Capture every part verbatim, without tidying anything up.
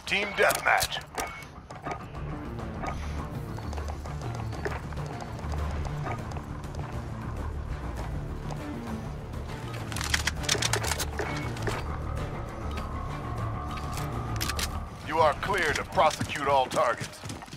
Team deathmatch. You are clear to prosecute all targets.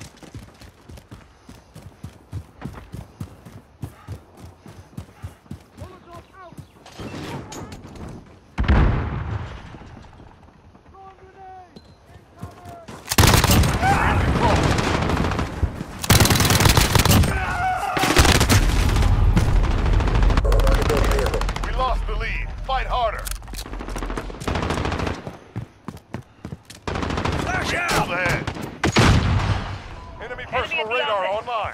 Fight harder. Flash out ahead. Enemy personal Enemy radar online.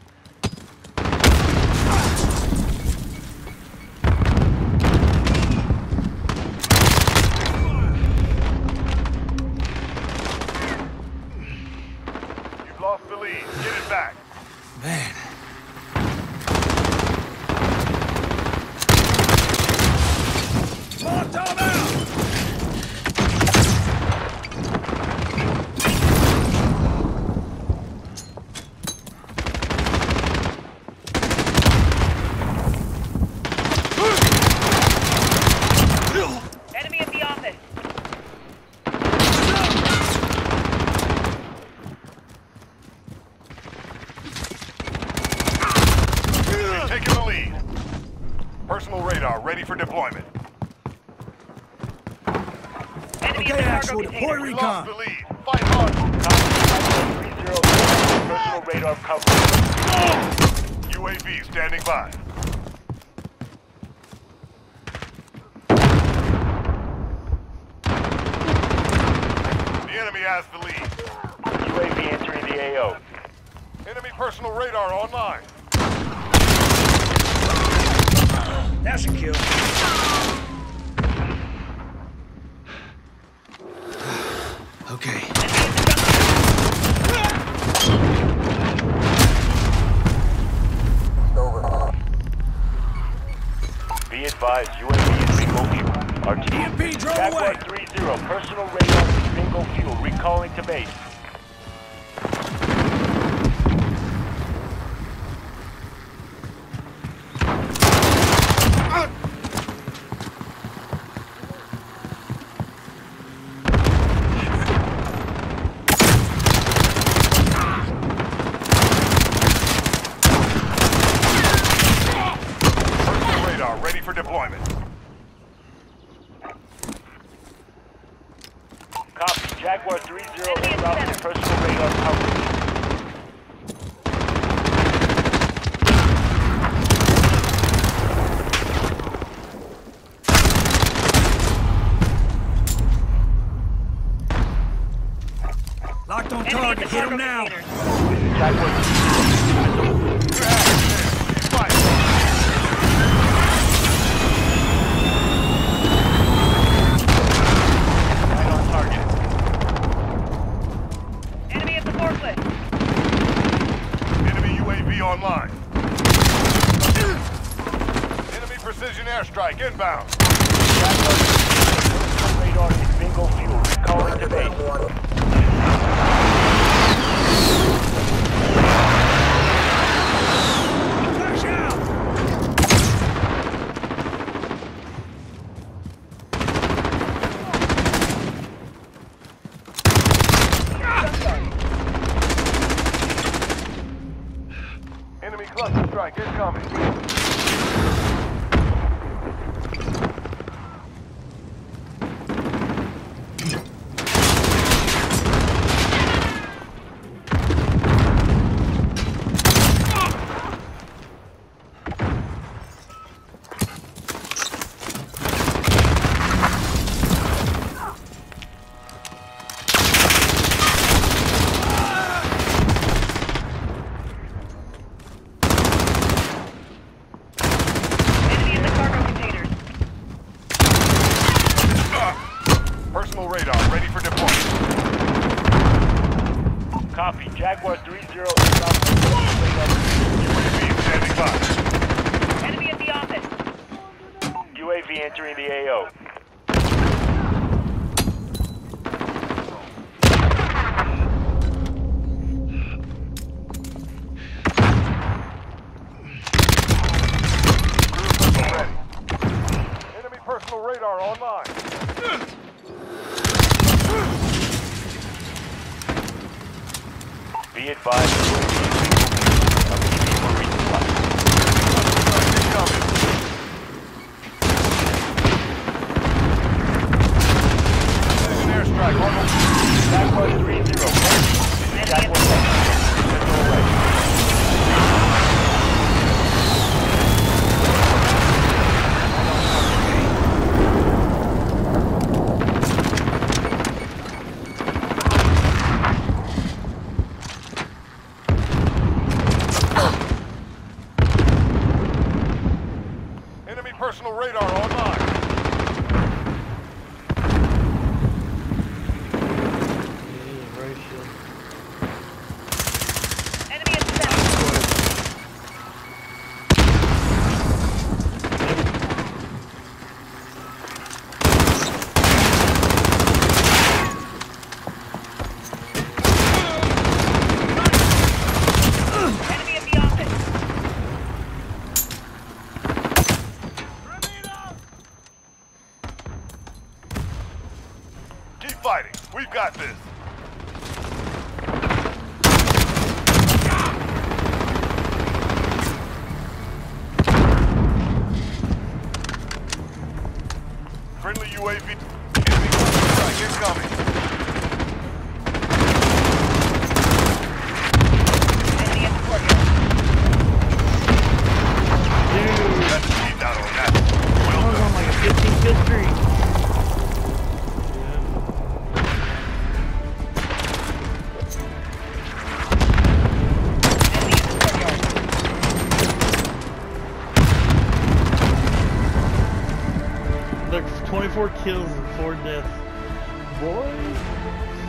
You've lost the lead. Get it back. Man. Molotov out! Enemy at the office. Taking the lead. Personal radar ready for deployment. Okay, actual, deploy recon. The lead. Fight hard. three zero, personal radar coverage. U A V standing by. The enemy has the lead. U A V entering the A O. Enemy personal radar online. That's a kill. Okay. Be advised, U A V is bingo fuel. Our team, E M P drove Jaguar away. three zero, personal radar is bingo fuel. Recalling to base. Ready for deployment. Copy. Jaguar three zero en route to personal radar coverage. Locked on target. Hit him now. Jaguar online. Enemy precision airstrike inbound. Radar is bingo fuel. Calling to base. Flash out! Enemy cluster strike incoming. Personal radar ready for deployment. Copy. Jaguar three zero. U A V standing by. Enemy at the office. U A V entering the A O. Be advised, you will be of the team will resupply. Incoming. An airstrike. Arnold. Jaguar three zero. Jaguar Central away. Enemy personal radar online. Enemy in center. Enemy in the office. Keep fighting. We've got this. Friendly U A V. Enemy strike incoming. Enemy in the courtyard. That's the lead down on that. Well I was on done. like a fifteen kill streak. Enemy in the courtyard. Look, twenty-four kills and four deaths. Boy.